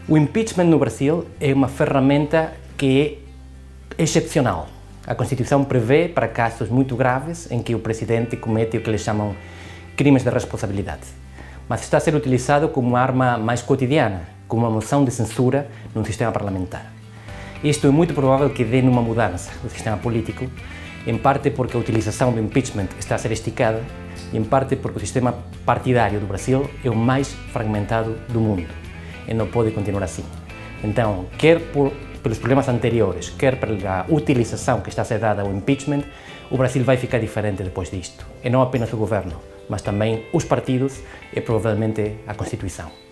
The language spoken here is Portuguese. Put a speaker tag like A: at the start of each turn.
A: O impeachment no Brasil é uma ferramenta que é excepcional. A Constituição prevê para casos muito graves em que o presidente comete o que eles chamam crimes de responsabilidade. Mas está a ser utilizado como uma arma mais cotidiana, como uma moção de censura num sistema parlamentar. Isto é muito provável que dê numa mudança do sistema político, em parte porque a utilização do impeachment está a ser esticada e em parte porque o sistema partidário do Brasil é o mais fragmentado do mundo e não pode continuar assim. Então, quer pelos problemas anteriores, quer pela utilização que está a ser dada ao impeachment, o Brasil vai ficar diferente depois disto. E não apenas o governo, mas também os partidos e provavelmente a Constituição.